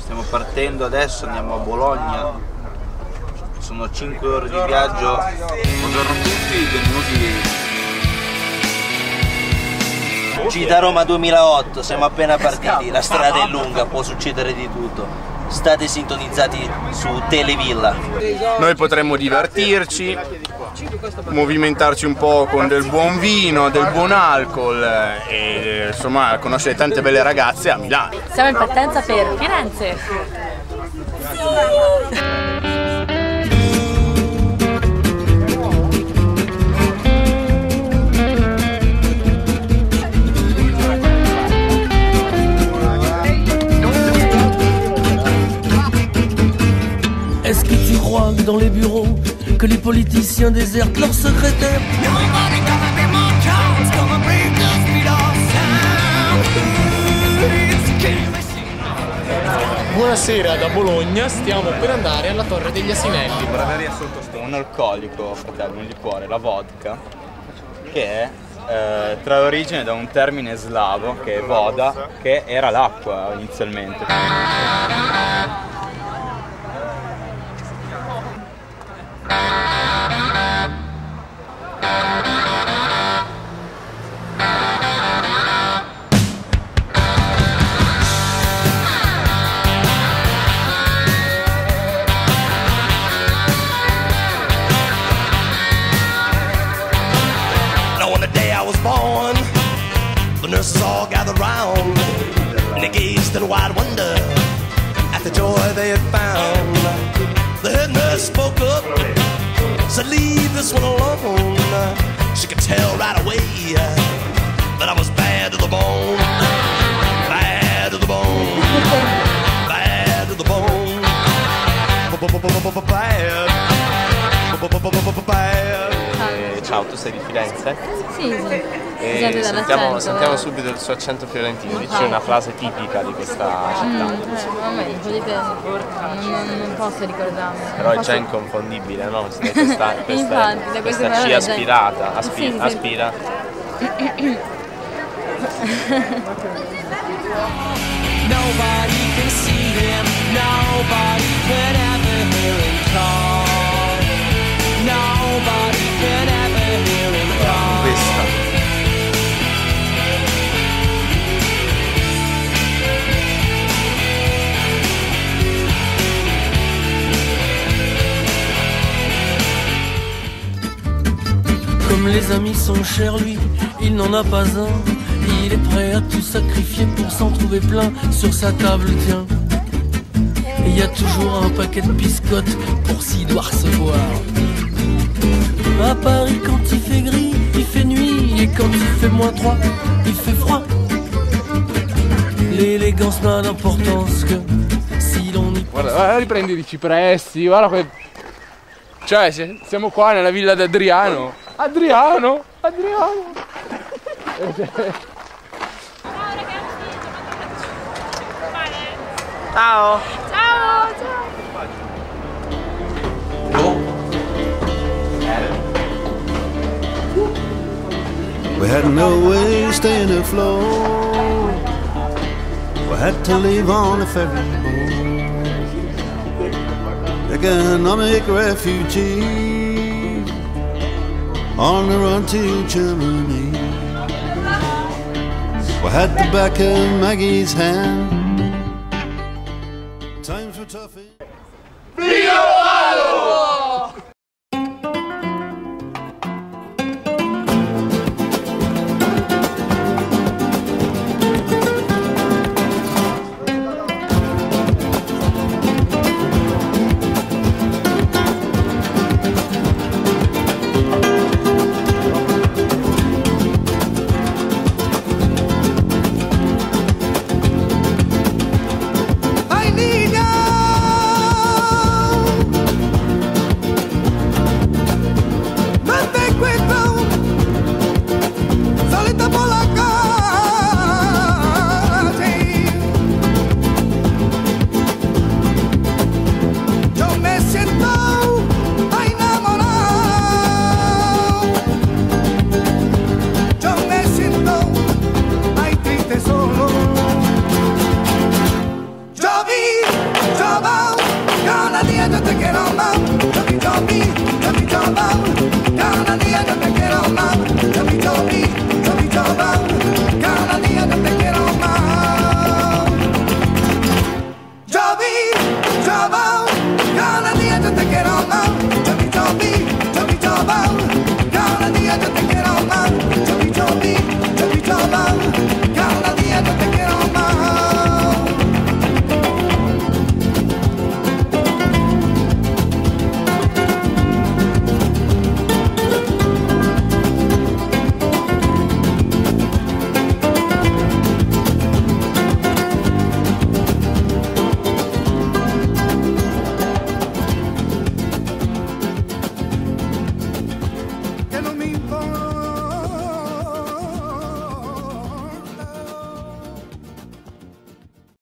Stiamo partendo adesso, andiamo a Bologna. Sono 5 ore di viaggio. Buongiorno a tutti, benvenuti. Gita Roma 2008, siamo appena partiti, la strada è lunga, può succedere di tutto. State sintonizzati su Televilla. Noi potremmo divertirci, movimentarci un po' con del buon vino, del buon alcol e insomma conoscere tante belle ragazze a Milano. Siamo in partenza per Firenze. Est-ce que tu crois que dans les bureaux, que les politiciens désertent leurs secrétaires? Buonasera da Bologna, stiamo per andare alla Torre degli Asinelli. Braveria sotto un alcolico, fratello, un liquore, la vodka, che è trae origine da un termine slavo che è voda, che era l'acqua inizialmente. Born, the nurses all gathered round, and they gazed in wide wonder at the joy they had found. The head nurse spoke up, said, "Leave this one alone." She could tell right away that I was bad to the bone, bad to the bone, bad to the bone, bad. Ciao, tu sei di Firenze? Sì, sì. E sentiamo subito il suo accento fiorentino, dici una frase tipica di questa città. Vabbè, un po' di non posso ricordarmi. Però è già inconfondibile, no? Questa C aspirata, aspira. Nobody can see him, nobody can ever hear him call. Nobody can ever hear him call. Questa. Comme les amis sont chers, lui, il n'en a pas un. Il est prêt à tout sacrifier pour s'en trouver plein sur sa table, tiens. Et il y a toujours un paquet de biscottes pour s'il doit recevoir. À Paris, quand il fait gris, il fait nuit. Et quand il fait -3, il fait froid. L'élégance n'a d'importance que si l'on y... Guarda, riprendi i cipressi, guarda Cioè, siamo qua nella villa di Adriano. Adriano! Ciao! We had no way to stay in afloat. We had to leave on a ferry boat. Economic refugee on the run to Germany. We had the back of Maggie's hand. Times were tough. Via Valo!